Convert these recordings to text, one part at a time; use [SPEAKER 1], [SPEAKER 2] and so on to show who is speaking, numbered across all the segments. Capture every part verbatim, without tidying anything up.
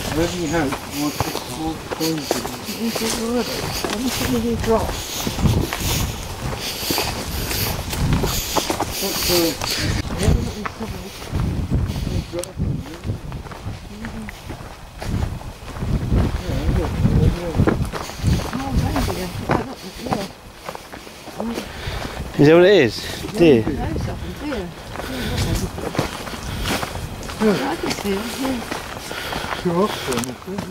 [SPEAKER 1] Wherever you hope, more more coins to be.
[SPEAKER 2] You did already. Let me see if you drop.
[SPEAKER 1] What's the...
[SPEAKER 2] Yeah, look at these covers. Oh, maybe. I don't know.
[SPEAKER 3] Is that what it is? Deer?
[SPEAKER 2] No, something, deer. Yeah, I can see it, yeah.
[SPEAKER 1] Two off them, I think.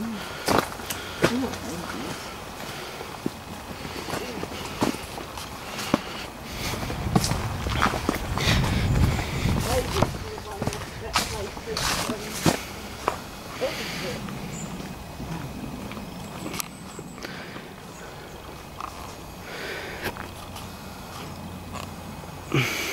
[SPEAKER 3] Yeah.